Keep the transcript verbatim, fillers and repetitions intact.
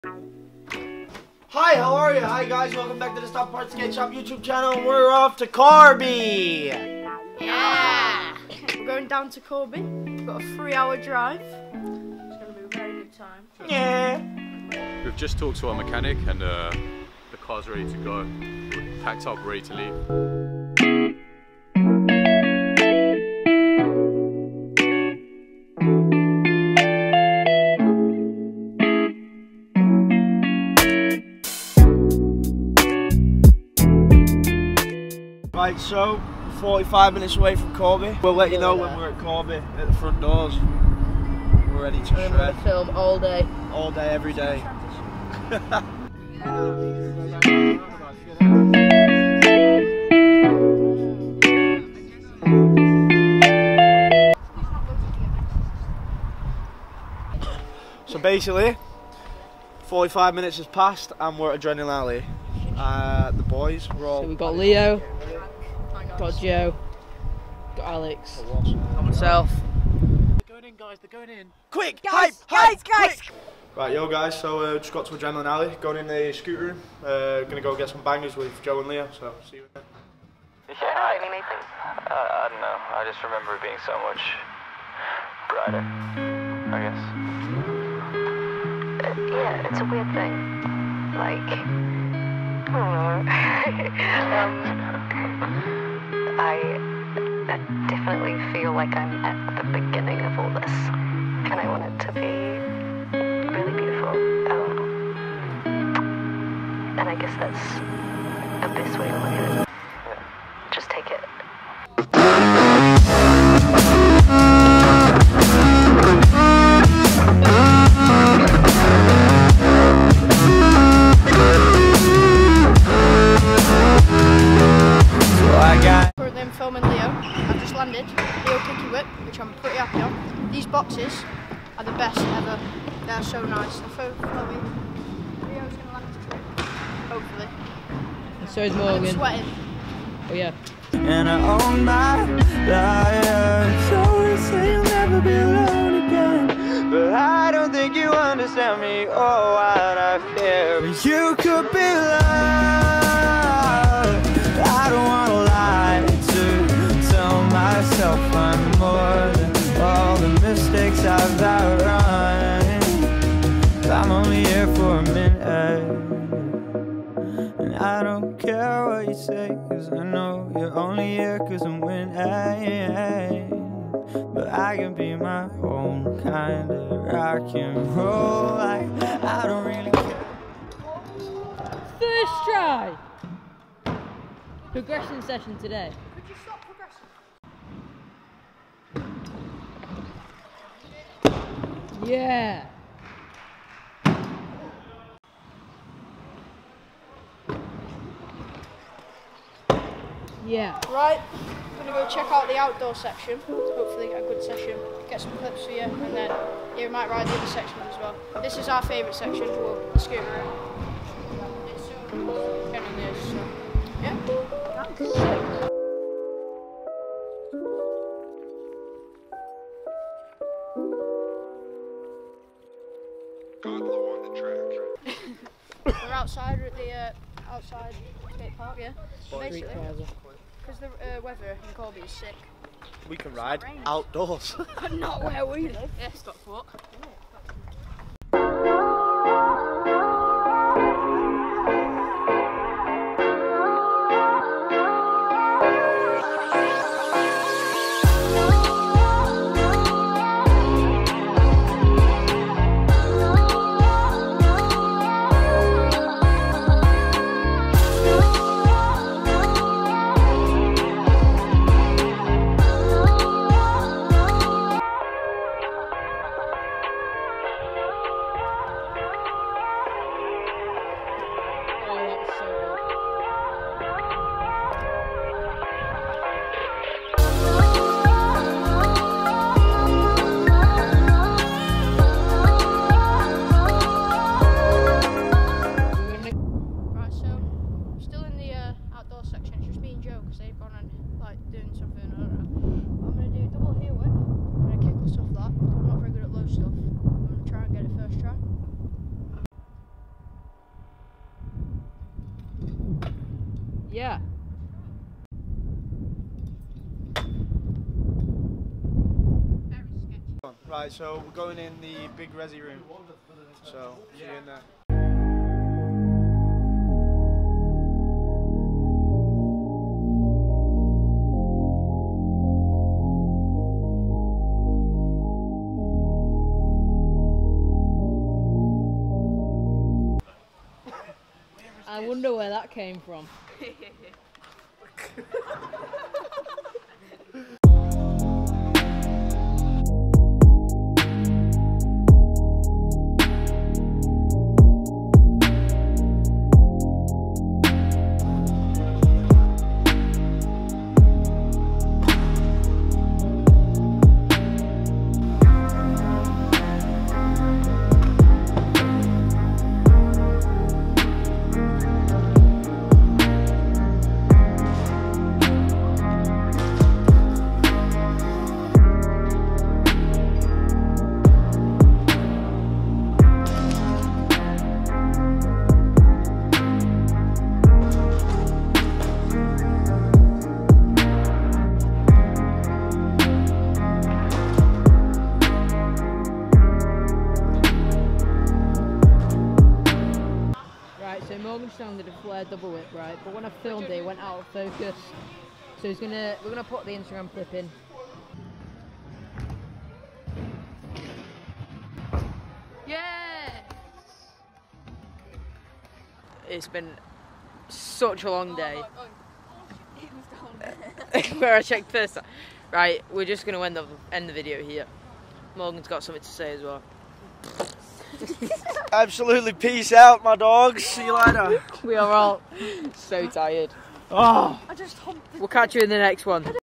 Hi, how are you? Hi guys, welcome back to the Stockport Skate Shop YouTube channel. We're off to Corby. Yeah! We're going down to Corby. We've got a three hour drive. It's going to be a very good time. Yeah. We've just talked to our mechanic and uh, the car's ready to go. We're packed up, ready to leave. Right, so forty-five minutes away from Corby. We'll let you know when we're at Corby at the front doors. We're ready to shred. We're going to film all day. All day, every day. So basically, forty-five minutes has passed and we're at Adrenaline Alley. Uh, the boys, we're all... So we've got Leo, got Joe, got Alex, and myself. They're going in, guys, they're going in. Quick! Guys, hype, guys, guys! Quick. Right, yo guys, so uh, just got to Adrenaline Alley, going in the scooter room. Uh, gonna go get some bangers with Joe and Leo, so see you in there. Yeah, anything? Uh, I don't know. I just remember it being so much brighter, I guess. Uh, yeah, it's a weird thing. Like, I don't know. um, I uh, definitely feel like I'm at the beginning of all this, and I want it to be really beautiful. Um, and I guess that's the best way to look at it. Just take it. Currently I'm filming Leo. I've just landed Leo Kicky Whip, which I'm pretty happy on. These boxes are the best ever. They're so nice. They're so flowy. Leo's gonna land his trip, hopefully. And so is Morgan. I'm sweating. Oh yeah. And I own my life. So we say you'll never be alone again, but I don't think you understand me or what I feel. You could be loved. I don't wanna lie to tell myself I'm more than all the mistakes I've outrun. I'm only here for a minute, and I don't care what you say, cause I know you're only here cause I'm winning. But I can be my own kind of rock and roll. Like, I don't really care. First try! Progression session today. Could you stop progressing? Yeah! Yeah. Right, I'm gonna go check out the outdoor section. Hopefully get a good session, get some clips for you, and then you might ride the other sections as well. This is our favourite section, well, the scooter room. It's so cool. Getting this, so yeah. That's sick. We're outside, we're at the uh, outside skate park, yeah. Basically, because the uh, weather in Corby is sick. We can ride outdoors. Not where we live. Yeah, Stockport. Yeah. Right, so we're going in the big resi room. So, see you in there. I wonder where that came from. So Mcshane did a flare double whip, right? But when I filmed it, it went out of focus. So he's gonna, we're gonna put the Instagram clip in. Yeah! It's been such a long day. Where I checked first. Right, we're just gonna end the end the video here. Morgan's got something to say as well. Absolutely peace out, my dogs. See you later. We are all so tired. Oh. We'll catch you in the next one.